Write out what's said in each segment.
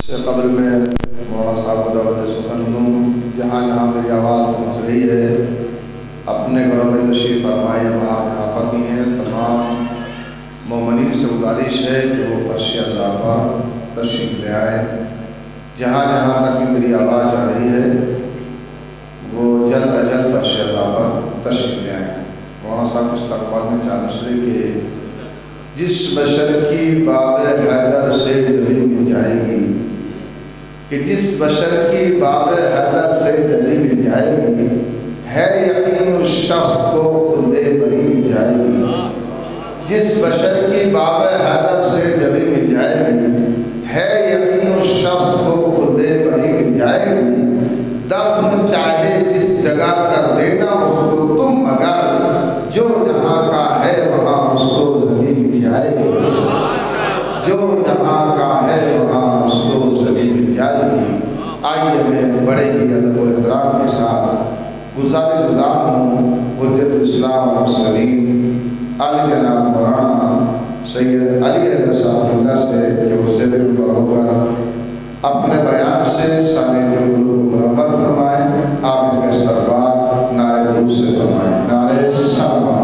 سے قبر میں مولانا صاحب کو دعوت سخن دوں، جہاں جہاں میری آواز پہنچ رہی ہے اپنے گھروں میں تشریف فرمائیں، باہر جہاں پر بھی ہیں تمام مومنین سے گزارش ہے کہ وہ فرش عزا پر تشریف لے آئیں۔ جہاں جہاں تک بھی میری آواز آ رہی ہے وہ جلد از جلد فرش عزا پر تشریف لے آئیں۔ مولانا صاحب اس تقوال میں چانسرے کہ جس بشر کی باب حیدر سے جلی مل جائے گی، کہ جس بشر کی باب حیدر سے جلی مل جائے گی، ہے یقین اس شخص کو خلد بری مل جائے گی۔ جس بشر کی باب حیدر سے جلی مل جائے گی، ہے یقین اس شخص کو خلد بری مل جائے گی۔ دفن چاہے جس جگہ کر دینا اس کو تم، مگر جو جہاں کا ہے وہاں اس کو زمین مل جائے گی۔ جو جہاں کا ہے وہاں اس کو زمین مل جائے گی۔ آئیے میں بڑے ہی ادب و احترام کے ساتھ گزار ہوں حجت الاسلام والمرسلین الجناب مولانا سید علی حیدر صاحب اللہ سے جو زیر ہو کر اپنے بیان سے سامعین قلوب کو منور فرمائیں۔ آپ ان کا استقبال نعرہ درود سے فرمائیں۔ نعرہ سلام۔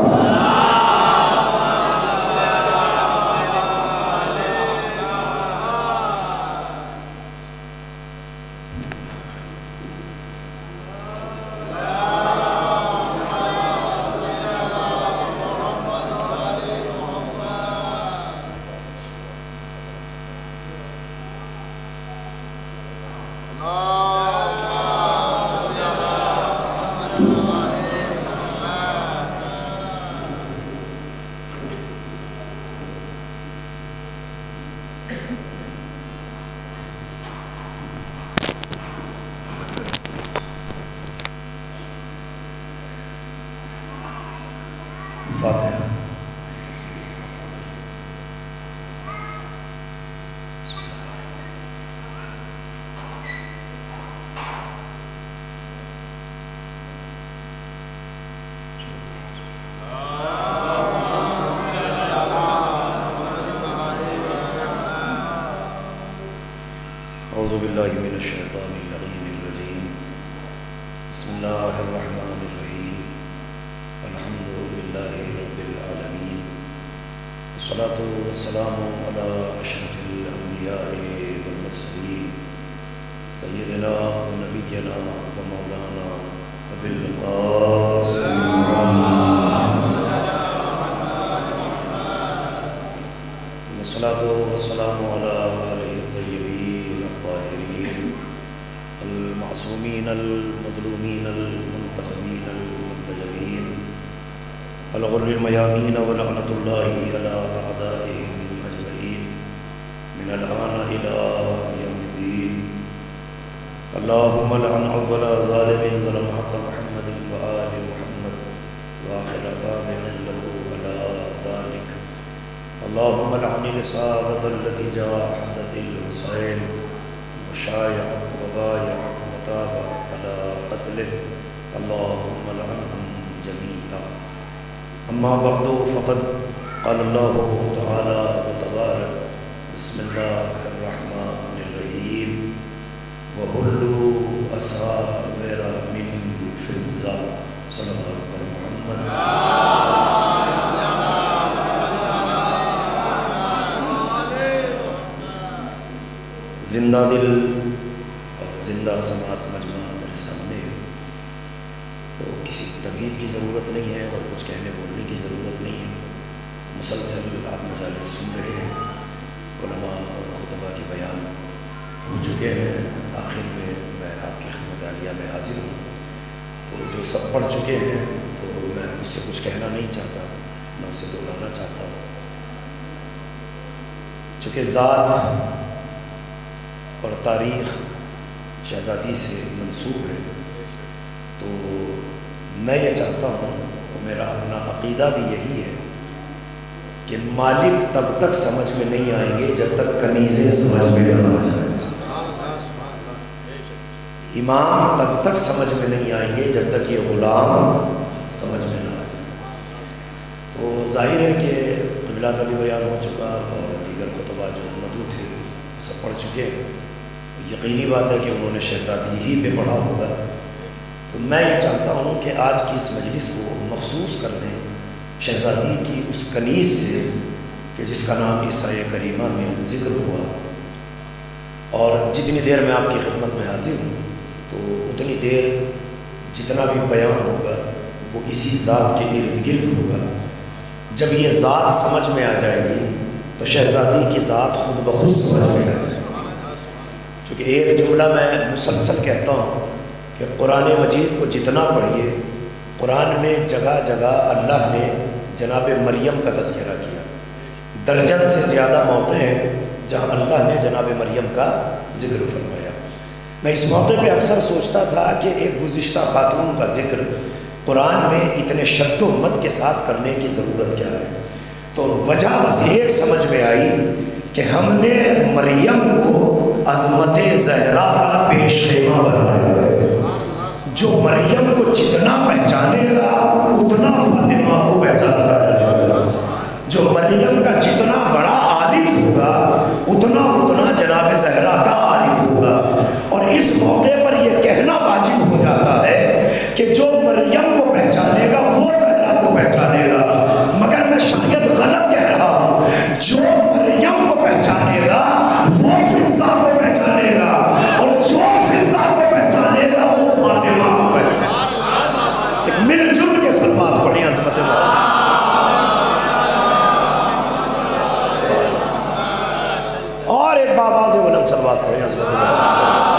فاتحہ۔ اعوذ باللہ من الشیطان اللعین الرجیم، بسم اللہ الرحمن الرحیم، الحمد للہ رب العالمین، والصلاة والسلام علی اشرف الانبیاء والمرسلین، سیدنا و نبینا و مولانا ابی القاسم محمد، والصلاة والسلام علی آلہ الطیبین الطاہرین المعصومین المظلومین المنتخبین المنتجبین الغر المیامین ولعنۃ اللہ علی اعدائہم اجمعین من الآن الی یوم الدین۔ اللہم لعن اول ظالم ظلم حق محمد وآل محمد وآخر تابع له علی ذلک۔ اللہم لعن العصابۃ التی جاحدت الحسین وشایعت وبایعت وتابعت علی قتلہ، اللہم لعنہم جمیعا۔ اما بعد فقد قال اللہ تعالی وتبارک، بسم اللہ الرحمن الرحیم، وحلوا اساور من فضہ، صلوات پر محمد۔ زندہ دل اور زندہ سماعت مجمع میرے سامنے ہے، تو کسی تمہید کی ضرورت نہیں ہے اور کچھ کہنے بولنے کی ضرورت نہیں ہے۔ مسلسل آپ مجالس سن رہے ہیں، علماء اور خطبہ کے بیان ہو چکے ہیں، آخر میں میں آپ کی خدمت عالیہ میں حاضر ہوں۔ تو جو سب پڑھ چکے ہیں تو میں اس سے کچھ کہنا نہیں چاہتا، نہ اسے دہرانا چاہتا ہوں، چونکہ ذات اور تاریخ شہزادی سے منسوب ہے، تو میں یہ چاہتا ہوں، میرا اپنا عقیدہ بھی یہی ہے کہ مالک تب تک سمجھ میں نہیں آئیں گے جب تک کنیزیں سمجھ میں نہ آ جائیں، امام تب تک سمجھ میں نہیں آئیں گے جب تک یہ غلام سمجھ میں نہ آ جائیں۔ تو ظاہر ہے کہ قبلہ کا بھی بیان ہو چکا اور دیگر خطبہ جو مدعو تھے سب پڑھ چکے ہیں۔ یقینی بات ہے کہ انہوں نے شہزادی ہی پہ پڑھا ہوگا، تو میں یہ چاہتا ہوں کہ آج کی اس مجلس کو مخصوص کر دیں شہزادی کی اس کنیز سے کہ جس کا نام عیسیٰ کریمہ میں ذکر ہوا، اور جتنی دیر میں آپ کی خدمت میں حاضر ہوں تو اتنی دیر جتنا بھی بیان ہوگا وہ اسی ذات کے ارد گرد ہوگا۔ جب یہ ذات سمجھ میں آ جائے گی تو شہزادی کی ذات خود بخود سمجھ میں آ جائے گی۔ چونکہ ایک جملہ میں مسلسل کہتا ہوں کہ قرآن مجید کو جتنا پڑھیے، قرآن میں جگہ جگہ اللہ نے جناب مریم کا تذکرہ کیا، درجن سے زیادہ موقع ہیں جہاں اللہ نے جناب مریم کا ذکر فرمایا۔ میں اس موقع پہ اکثر سوچتا تھا کہ ایک گزشتہ خاتون کا ذکر قرآن میں اتنے شد و مد کے ساتھ کرنے کی ضرورت کیا ہے، تو وجہ بس ایک سمجھ میں آئی کہ ہم نے مریم کو عظمت زہرا کا پیش خیمہ بنایا ہے۔ جو مریم کو جتنا پہچانے گا اتنا فاطمہ کو پہچانتا رہے گا، جو مریم کا جتنا بڑا عارف ہوگا اتنا جناب زہرا کا عارف ہوگا۔ اور اس موقع پر یہ کہنا واجب ہو جاتا ہے کہ جو مریم کو پہچانے گا وہ زہرا کو پہچانے گا، مگر میں شاید غلط کہہ رہا ہوں، جو مریم کو پہچانے گا وہ فضا کو پہچانے گا، اور جو فضا کو پہچانے گا وہ فاطمہ کو پہچانے گا۔ ایک مل جل کے سلوات پڑھی عظمت مولا۔ اور ایک بابا سے بلند سلوات پڑھی عظمت مولا۔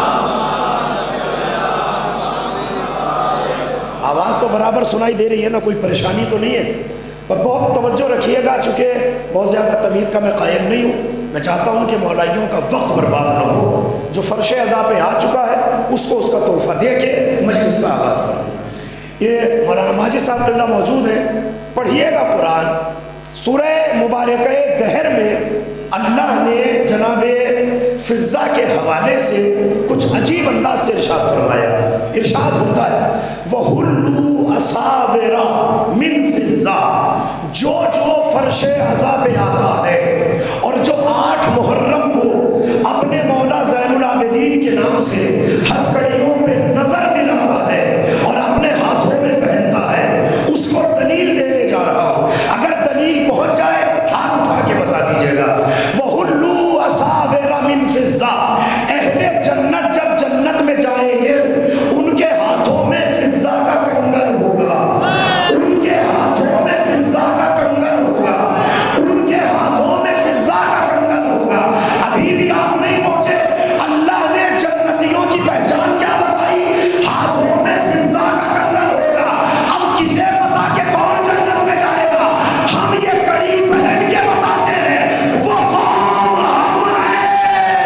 آواز تو برابر سنائی دے رہی ہے نا، کوئی پریشانی تو نہیں ہے؟ پر بہت توجہ رکھیے گا، چونکہ بہت زیادہ تمید کا میں قائل نہیں ہوں۔ میں چاہتا ہوں کہ مولائیوں کا وقت برباد نہ ہو، جو فرش عزا پہ آ چکا ہے اس کو اس کا تحفہ دے کے مجلس کا آغاز کر دیں۔ یہ مولانا ماجد صاحب اللہ موجود ہیں، پڑھیے گا قرآن۔ سورہ مبارکہ دہر میں اللہ نے جناب فضا کے حوالے سے کچھ عجیب انداز سے ارشاد فرمایا۔ ارشاد ہوتا ہے وَهُلُّوا أَصَابِرَ مِنْ فِضَّةٍ، جو فرش عزا پہ آتا ہے اور جو 8 محرم کو اپنے مولا زین العابدین کے نام سے ہتھکڑیوں پہ نظر دلاتا ہے اور اپنے ہاتھوں میں پہنتا ہے، اس کو دلیل دینے جا رہا ہوں۔ اگر دلیل پہنچ جائے ہاتھ اٹھا کے بتا دیجیے گا۔ وَهُلُّوا أَصَابِرَ مِنْ فِضَّةٍ، اہل جنت جب جنت میں جائیں گے ان کے ہاتھوں میں فضہ کا کنگن ہوگا، ان کے ہاتھوں میں فضہ کا کنگن ہوگا، ان کے ہاتھوں میں فضہ کا کنگن ہوگا۔ ابھی بھی آپ نہیں پہنچے، اللہ نے جنتیوں کی پہچان کیا بتائی؟ ہاتھوں میں فضہ کا کنگن ہوگا۔ اب کسے پتا کہ کون جنت میں جائے گا؟ ہم یہ کڑی پہن کے بتاتے ہیں وہ قوم ہم ہیں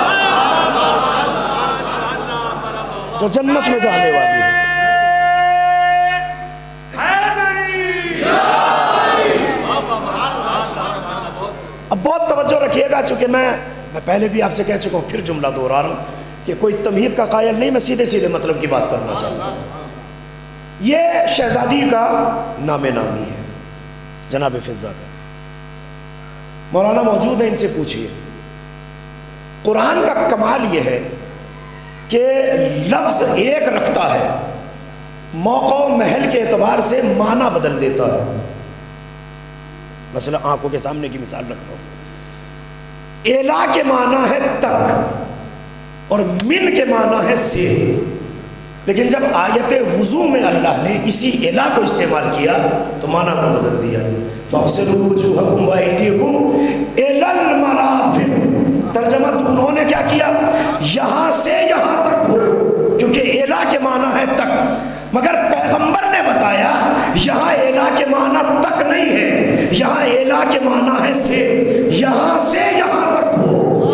جو جنت میں جانے والی ہے۔ اب بہت توجہ رکھیے گا، چونکہ میں پہلے بھی آپ سے کہہ چکا ہوں، پھر جملہ دوہرا رہا ہوں کہ کوئی تمہید کا قائل نہیں، میں سیدھے سیدھے مطلب کی بات کرنا چاہتا ہوں۔ یہ شہزادی کا نام نامی ہے جناب فضا کا۔ مولانا موجود ہیں، ان سے پوچھئے۔ قرآن کا کمال یہ ہے کہ لفظ ایک رکھتا ہے، موقع و محل کے اعتبار سے معنی بدل دیتا ہے۔ مثلا آنکھوں کے سامنے کی مثال رکھتا ہوں، الا کے معنی ہے تک اور من کے معنی ہے سے، لیکن جب آیت وضو میں اللہ نے اسی الا کو استعمال کیا تو معنی کو بدل دیا۔ فَاغْسِلُوا وُجُوهَكُمْ وَأَيْدِيَكُمْ إِلَى الْمَرَافِقِ، ترجمہ انہوں نے کیا کیا؟ یہاں سے یہاں تک ہو، کیونکہ الا کے معنی ہے تک، مگر پیغمبر نے بتایا یہاں الا کے معنی تک نہیں ہے، یہاں الا کے معنی ہے سے، یہاں سے یہاں تک ہو۔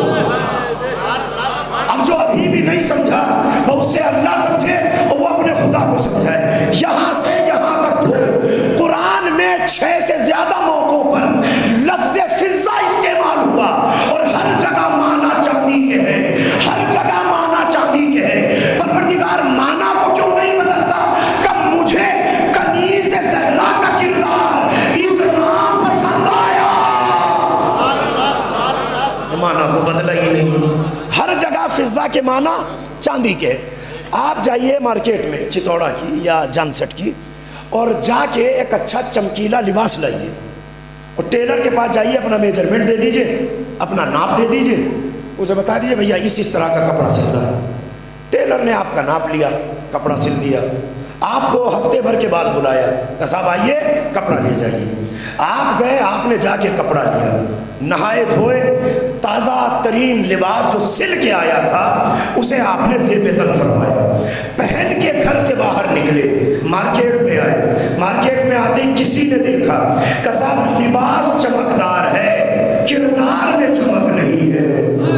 اب جو ابھی بھی نہیں سمجھا وہ اس سے اللہ سمجھے اور وہ اپنے خدا کو سمجھائے۔ یہاں سے یہاں تک ہو، قرآن میں 6 سے زیادہ موقعوں پر لفظ فضہ استعمال ہوا، اور ہر جگہ معنی چاندی کے ہے، ہر جگہ معنی چاندی کے ہے۔ پروردگار معنی کو کیوں نہیں بدلتا؟ کہ مجھے کنیز زہرا کا کردار اتنا پسند آیا، معنی کو بدلا ہی نہیں۔ ہر جگہ فضہ کے معنی چاندی کے ہیں۔ آپ جائیے مارکیٹ میں چتوڑا کی یا جانسٹ کی اور جا کے ایک اچھا چمکیلا لباس لائیے اور ٹیلر کے پاس جائیے، اپنا میجرمنٹ دے دیجئے، اپنا ناپ دے دیجئے، اسے بتا دیجئے بھیا اس طرح کا کپڑا سلنا ہے۔ ٹیلر نے آپ کا ناپ لیا، کپڑا سل دیا، آپ کو ہفتے بھر کے بعد بلایا کہ صاحب آئیے کپڑا لے جائیے۔ آپ گئے، آپ نے جا کے کپڑا لیا، نہائے دھوئے، تازہ ترین لباس جو سل کے آیا تھا اسے آپ نے زیب تن فرمایا، پہن کے گھر سے باہر نکلے، مارکیٹ میں آئے، مارکیٹ میں آتے ہی کسی نے دیکھا کہ صاحب لباس چمکدار ہے، کردار میں چمک نہیں ہے۔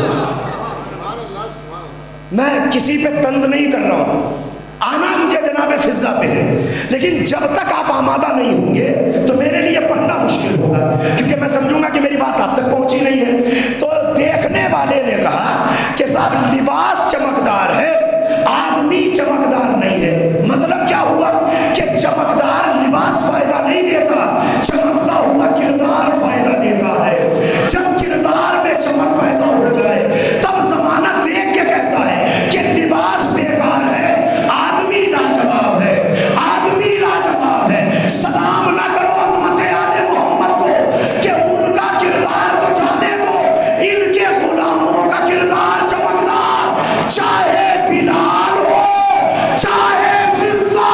میں کسی پہ طنز نہیں کر رہا ہوں، آنا مجھے جناب فضہ پہ ہے، لیکن جب تک آپ آمادہ نہیں ہوں گے تو میرے لیے پڑھنا مشکل ہوگا، کیونکہ میں سمجھوں گا کہ میری بات آپ تک پہنچی نہیں ہے۔ تو دیکھنے والے نے کہا کہ صاحب لباس چمکدار ہے، آدمی چمکدار نہیں ہے۔ مطلب کیا ہوا کہ چمکدار لباس فائدہ نہیں دیتا، چمکتا ہوا کردار فائدہ دیتا ہے۔ جب کردار میں چمک پیدا ہو جائے تب زمانہ دیکھ کے کہتا ہے کہ لباس بیکار ہے، آدمی لاجواب ہے، آدمی لاجواب ہے۔ سلام نہ کرو عظمت آل محمد کو کہ ان کا کردار تو جانے دو، ان کے غلاموں کا کردار چمکدار، چاہے بلال ہو چاہے فضہ۔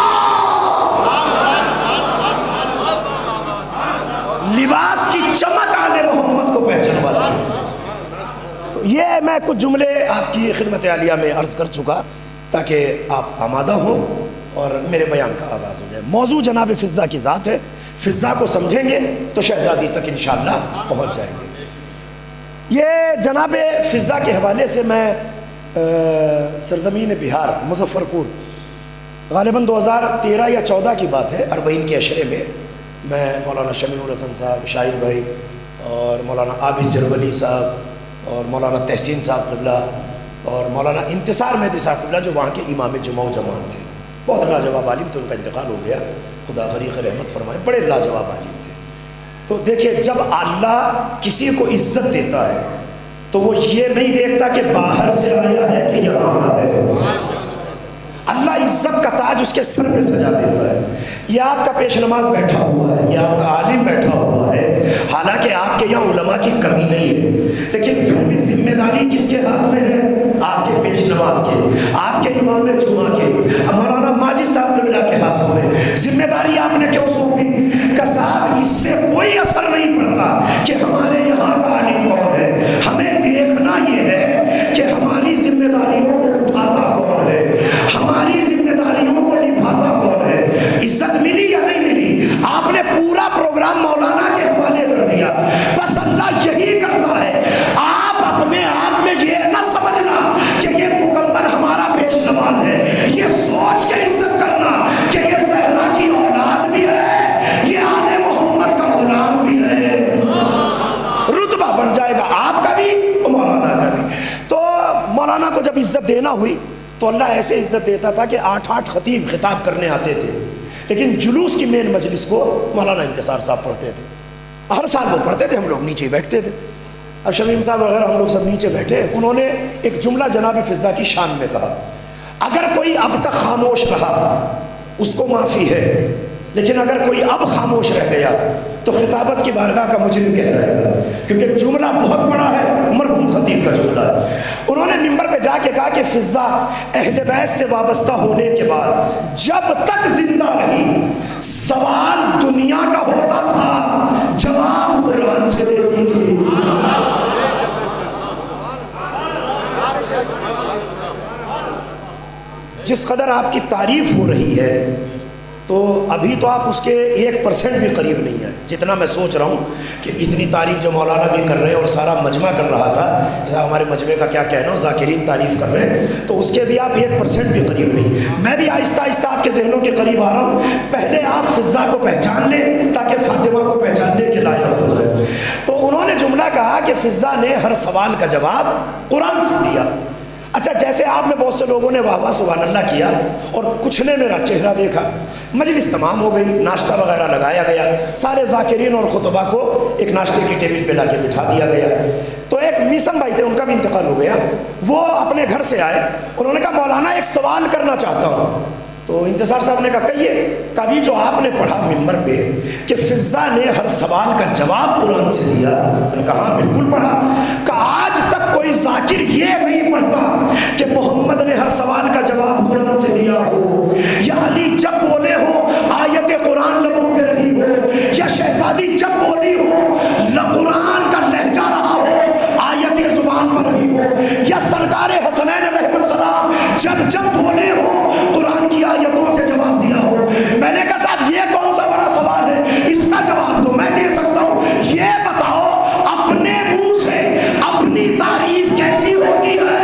لباس کی چمک آل محمد کو پہچانواتی ہے۔ تو یہ میں کچھ جملے آپ کی خدمت عالیہ میں عرض کر چکا تاکہ آپ آمادہ ہوں اور میرے بیان کا آغاز ہو جائے۔ موضوع جناب فضہ کی ذات ہے، فضہ کو سمجھیں گے تو شہزادی تک انشاءاللہ پہنچ جائیں گے۔ یہ جناب فضہ کے حوالے سے میں سرزمین بہار مظفر پور غالباً 2013 یا 14 کی بات ہے، 40 کے عشرے میں مولانا شمیع الحسن صاحب، شاہد بھائی اور مولانا عابد جرولی صاحب اور مولانا تحسین صاحب قبلہ اور مولانا انتصار مہدی صاحب قبلہ جو وہاں کے امام جمع و جماعت تھے، بہت لاجواب عالم تھے، ان کا انتقال ہو گیا، خدا غریق رحمت فرمائے، بڑے لاجواب عالم تھے۔ تو دیکھیے جب اللہ کسی کو عزت دیتا ہے تو وہ یہ نہیں دیکھتا کہ باہر سے آیا ہے کہ یہاں کا ہے، اللہ عزت کا تاج اس کے سر پہ سجا دیتا ہے۔ یہ آپ کا پیش نماز بیٹھا ہوا ہے، یہ آپ کا عالم بیٹھا ہوا ہے، حالانکہ آپ کے یہاں علماء کی کمی نہیں ہے، لیکن پھر بھی ذمہ داری کس کے ہاتھ میں ہے؟ آپ کے پیش نماز کے، آپ کے امام جمعہ کے، مولانا ماجد صاحب قبلہ کے ہاتھوں میں۔ ذمہ داری آپ نے کیوں سونپی کہ صاحب اس سے کوئی اثر نہیں پڑتا کہ ہمارے یہاں کا عالم کون ہے، ہمیں دیکھنا یہ ہے کہ ہماری ذمہ داریوں کو اٹھاتا کون ہے، ہماری ذمہ داریوں کو نبھاتا کون ہے۔ عزت ملی یا نہیں ملی؟ آپ نے پورا پروگرام مولانا کے حوالے کر دیا، بس اللہ یہی کرتا ہے۔ آپ اپنے آپ میں یہ نہ سمجھنا کہ یہ مکمل ہمارا پیش نماز ہے، یہ سوچ کے عزت کرنا کہ یہ زہرا کی اولاد بھی ہے، یہ آل محمد کا غلام بھی ہے، رتبہ بڑھ جائے گا آپ کا بھی اور مولانا کا بھی۔ تو مولانا کو جب عزت دینا ہوئی تو اللہ ایسے عزت دیتا تھا کہ 8 خطیب خطاب کرنے آتے تھے، لیکن جلوس کی مین مجلس کو مولانا انتصار صاحب پڑھتے تھے۔ ہر سال وہ پڑھتے تھے، ہم لوگ نیچے بیٹھتے تھے۔ اب شمیم صاحب وغیرہ ہم لوگ سب نیچے بیٹھے، انہوں نے ایک جملہ جناب فضہ کی شان میں کہا، اگر کوئی اب تک خاموش رہا اس کو معافی ہے، لیکن اگر کوئی اب خاموش رہ گیا تو خطابت کی بارگاہ کا مجرم کہہ رہے گا، کیونکہ جملہ بہت بڑا ہے، مرحوم خطیب کا جملہ ہے۔ انہوں نے منبر پہ جا کے کہا کہ فضہ اہل بیت سے وابستہ ہونے کے بعد جب تک زندہ رہی سوال دنیا کا ہوتا تھا، جواب قرآن سے دیتی تھی۔ جس قدر آپ کی تعریف ہو رہی ہے تو ابھی تو آپ اس کے 1% بھی قریب نہیں ہے، جتنا میں سوچ رہا ہوں کہ اتنی تعریف جو مولانا بھی کر رہے ہیں اور سارا مجمع کر رہا تھا، جیسا ہمارے مجمع کا کیا کہنا ہو، ذاکرین تعریف کر رہے ہیں، تو اس کے بھی آپ 1% بھی قریب نہیں۔ میں بھی آہستہ آہستہ آپ کے ذہنوں کے قریب آ رہا ہوں، پہلے آپ فضہ کو پہچان لیں تاکہ فاطمہ کو پہچاننے کے لائق ہو جائے۔ تو انہوں نے جملہ کہا کہ فضہ نے ہر سوال کا جواب قرآن سے دیا۔ اچھا، جیسے آپ میں بہت سے لوگوں نے واہ واہ سبحان اللہ کیا اور کچھ نے میرا چہرہ دیکھا، مجلس تمام ہو گئی، ناشتہ وغیرہ لگایا گیا، سارے ذاکرین اور خطبہ کو ایک ناشتے کی ٹیبل پہ لا کے بٹھا دیا گیا، تو ایک میسم بھائی تھے، ان کا بھی انتقال ہو گیا، وہ اپنے گھر سے آئے، انہوں نے کہا مولانا ایک سوال کرنا چاہتا ہوں. تو انتصار صاحب نے کہا کہیے. کبھی جو آپ نے پڑھا ممبر پہ کہ فضہ نے ہر سوال کا جواب قرآن سے دیا، میں نے کہا ہاں بالکل پڑھا. کہ آج تک کوئی ذاکر یہ نہیں پڑھتا کہ محمد نے ہر سوال کا جواب قرآن سے دیا ہو، یا علی جب بولے ہو آیت قرآن لبوں پہ رہی ہو، یا شہزادی جب بولی ہو قرآن کا لہجہ رہا ہو آیت زبان پر رہی ہو، یا سرکار حسنین علیہ السلام جب بولے ہو قرآن کی آیتوں سے جواب دیا ہو. میں نے کہا صاحب یہ کون سا بڑا سوال ہے، اس کا جواب تو میں دے سکتا ہوں. یہ بتاؤ اپنے منہ سے اپنی تعریف کیسی ہوتی ہے؟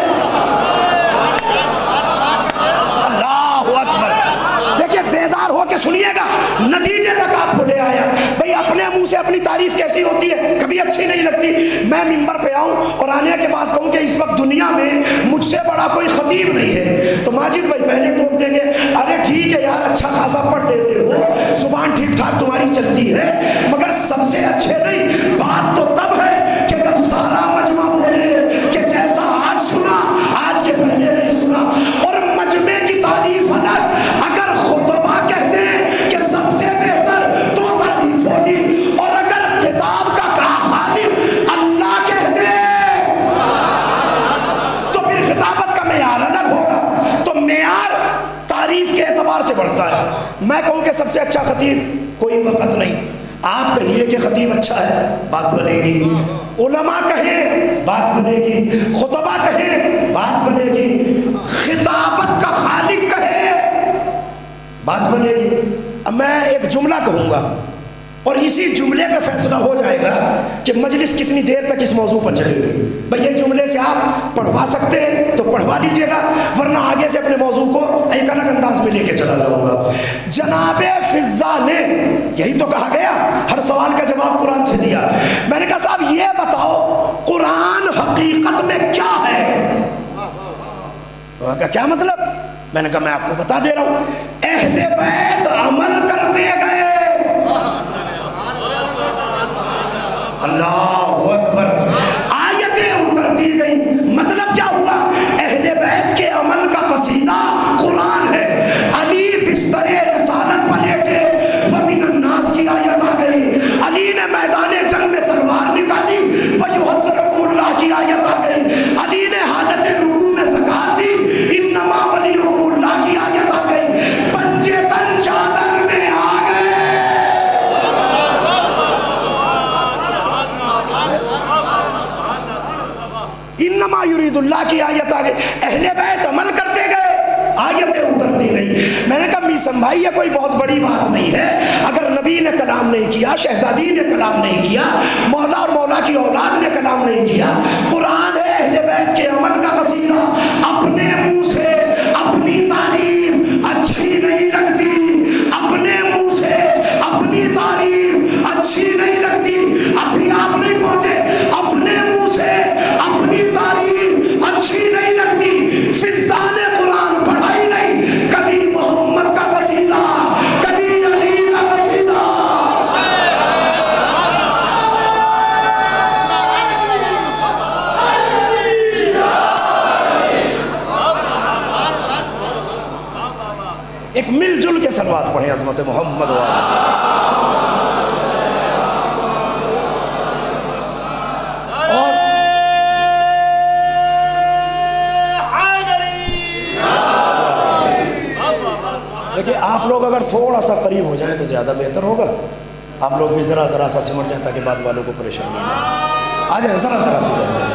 اللہ اکبر. دیکھیں بیدار ہو کے سنیے گا، نتیجے تک آپ کو لے آیا. بھئی اپنے منہ سے اپنی تعریف کیسی ہوتی ہے؟ کبھی اچھی نہیں لگتی. میں ممبر پہ آؤں اور آنے کے بعد کہوں کہ اس وقت دنیا میں مجھ سے بڑا کوئی خطیب نہیں ہے، تو ماجد بھائی پہلے ٹوک دیں گے ارے ٹھیک ہے یار اچھا خاصا پڑھ لیتے ہو، زبان ٹھیک ٹھاک تمہاری چلتی ہے، مگر سب سے اچھے نہیں. بات تو تب ہے کہ تب سارا مجمع بولے کہ جیسا آج سنا آج کے پہلے نہیں سنا. اور مجمع کی تعریف الگ، اگر خطبہ کہتے ہیں کہ سب سے بہتر تو تعریف ہوگی، اور اگر کتاب کا خالق اللہ کہتے ہیں تو پھر خطابت کا معیار الگ ہوگا. تو معیار تعریف کے اعتبار سے بڑھتا ہے. میں کہوں کہ سب سے اچھا خطیب کوئی وقت نہیں، آپ کہیے کہ خطیب اچھا ہے بات بنے گی، علماء کہیں بات بنے گی، خطبہ کہیں بات بنے گی، خطابت کا خالق کہے بات بنے گی. اب میں ایک جملہ کہوں گا اور اسی جملے پہ فیصلہ ہو جائے گا کہ مجلس کتنی دیر تک اس موضوع پر چلے گی. بھئی یہ جملے سے آپ پڑھوا سکتے ہیں تو پڑھوا لیجئے گا، ورنہ آگے سے اپنے موضوع کو ایک الگ انداز میں لے کے چلا جاؤں گا. جناب فضہ نے یہی تو کہا گیا ہر سوال کا جواب قرآن سے دیا. میں نے کہا صاحب یہ بتاؤ قرآن حقیقت میں کیا ہے؟ انہوں نے کہا کیا مطلب؟ میں نے کہا میں آپ کو بتا دے رہا ہوں. اہل بیت عمل کرتے گئے. اللہ اکبر. آیتیں اترتی گئی، مطلب کیا ہوا؟ اہل بیت کے عمل کا قصیدہ قرآن ہے. علی بستر رسالت پر لیٹے فمن الناس کی آیت آ گئی، علی نے میدان جنگ میں تلوار نکالی ویحذرکم اللہ کی آیت آ گئی، علی نے حالت رکوع میں زکات دی انما ولیکم اللہ کی آیت آ گئی، پنجے تن چادر میں آ گئے. انما یرید اللہ کی آیت آ گئی. اہل بیت عمل کرتے گئے، آیتیں اترتی گئی. میں نے کہا میسم بھائی یہ کوئی بہت بڑی بات نہیں ہے. اگر نبی نے کلام نہیں کیا، شہزادی نے کلام نہیں کیا، مولا اور مولا کی اولاد نے کلام نہیں کیا، قرآن ہے اہل بیت کے عمل کا قصیدہ. اپنے منہ سے اپنی تعریف اچھی نہیں لگتی، اپنے منہ سے اپنی تعریف اچھی نہیں لگتی. ابھی آپ نہیں پہنچے، اپنے منہ سے اپنی تعریف اچھی نہیں لگتی. فضہ نے قرآن پڑھا ہی نہیں، کبھی محمد کا قصیدہ کبھی علی کا قصیدہ. ایک مل جل کے صلوات پڑھیں عظمت محمد والا. دیکھیں آپ لوگ اگر تھوڑا سا قریب ہو جائیں تو زیادہ بہتر ہوگا. آپ لوگ بھی ذرا سا سمٹ جائیں تاکہ بعد والوں کو پریشانی نہ آ جائیں. ذرا سی جائیں.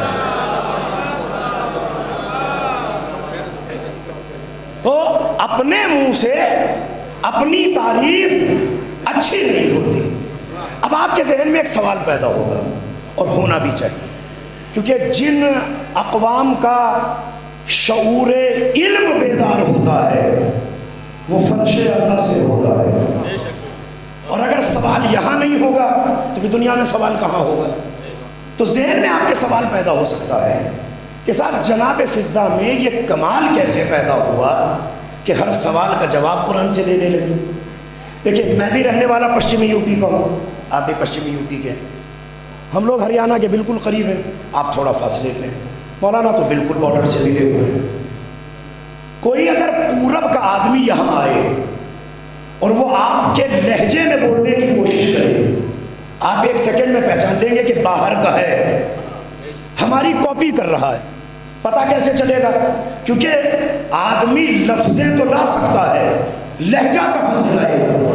تو اپنے منہ سے اپنی تعریف اچھی نہیں ہوتی. اب آپ کے ذہن میں ایک سوال پیدا ہوگا اور ہونا بھی چاہیے، کیونکہ جن اقوام کا شعور علم بیدار ہوتا ہے وہ فرش ازا سے ہوتا ہے. اور اگر سوال یہاں نہیں ہوگا تو پھر دنیا میں سوال کہاں ہوگا؟ تو ذہن میں آپ کے سوال پیدا ہو سکتا ہے کہ صاحب جناب فضہ میں یہ کمال کیسے پیدا ہوا کہ ہر سوال کا جواب قرآن سے دینے لگے. دیکھیں میں بھی رہنے والا پشچمی یو پی کا ہوں، آپ بھی پشچمی یو پی کے. ہم لوگ ہریانہ کے بالکل قریب ہیں، آپ تھوڑا فاصلے پہ ہیں، مولانا تو بالکل بارڈر سے ملے ہوئے ہیں۔ کوئی اگر پورب کا آدمی یہاں آئے اور وہ آپ کے لہجے میں بولنے کی کوشش کرے، آپ 1 سیکنڈ میں پہچان لیں گے کہ باہر کا ہے، ہماری کاپی کر رہا ہے۔ پتہ کیسے چلے گا؟ کیونکہ آدمی لفظیں تو لا سکتا ہے، لہجہ کہاں سے لائے گا؟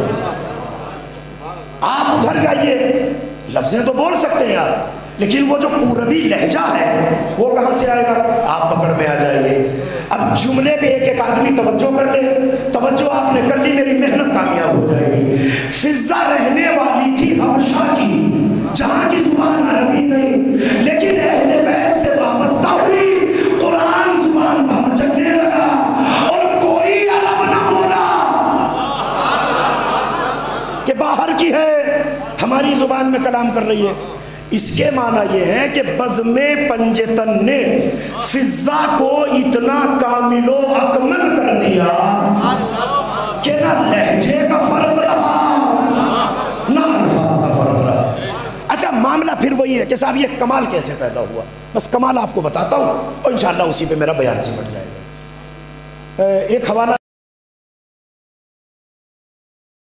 آپ ادھر جائیے، لفظیں تو بول سکتے ہیں آپ، لیکن وہ جو پوربی لہجہ ہے وہ کہاں سے آئے گا؟ آپ پکڑ میں آ جائیں گے۔ اب جملے پہ ایک ایک آدمی توجہ کر لے، توجہ آپ نے کر لی، میری محنت کامیاب ہو جائے گی۔ فضہ رہنے والی تھی حبشہ کی، جہاں کی زبان عربی نہیں، لیکن اہل بیت سے وابستہ ہوئی، قرآن زبان بھا چکنے لگا اور کوئی عرب نہ بولا کہ باہر کی ہے، ہماری زبان میں کلام کر رہی ہے۔ اس کے معنی یہ ہے کہ بزم پنجتن نے فضہ کو اتنا کامل و اکمل کر دیا کہ نہ لہجے کا فرق رہا نہ الفاظ کا فرق رہا۔ اچھا معاملہ پھر وہی ہے کہ صاحب یہ کمال کیسے پیدا ہوا؟ بس کمال آپ کو بتاتا ہوں اور انشاءاللہ اسی پہ میرا بیان سمٹ جائے گا۔ ایک حوالہ